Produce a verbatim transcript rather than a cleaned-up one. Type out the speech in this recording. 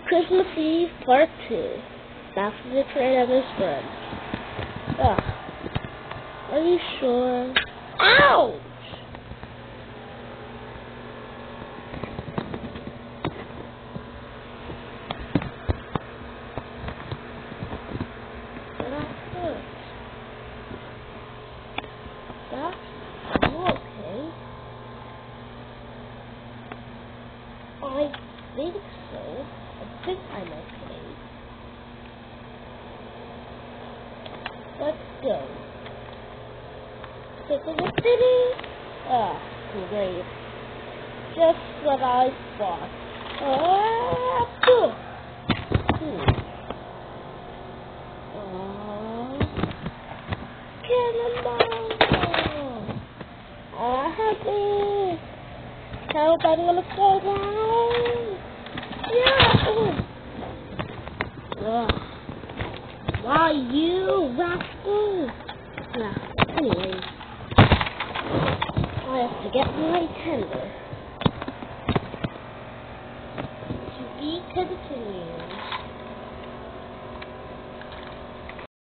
Christmas Eve Part two. That's the train of his friends. Ugh. Are you sure? Ouch! That hurts. That's okay. I think so. I think I'm okay. Let's go. Ah, great. Just what I thought. Ah, hmm. Oh, cannonball! Ah, happy! How about I'm gonna fall down? Yeah! Ugh. Why you, rascal? Nah, anyways. I have to get my tender. To be continued.